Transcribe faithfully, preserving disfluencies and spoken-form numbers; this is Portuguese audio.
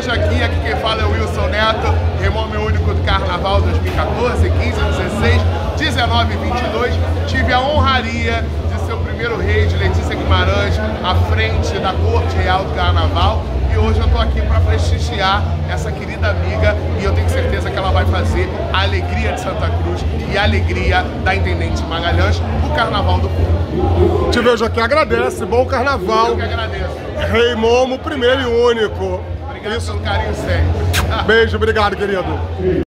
V Joaquim, aqui quem fala é o Wilson Neto, Rei Momo Único do Carnaval dois mil e quatorze, quinze, dezesseis, dezenove e vinte e dois. Tive a honraria de ser o primeiro rei de Letícia Guimarães à frente da Corte Real do Carnaval. E hoje eu tô aqui para prestigiar essa querida amiga e eu tenho certeza que ela vai fazer a alegria de Santa Cruz e a alegria da Intendente Magalhães, o Carnaval do Povo. Te vejo aqui, agradece, bom carnaval. Eu que agradeço. Rei Momo, primeiro e único. Obrigado Isso. pelo carinho sempre. Beijo, obrigado, querido.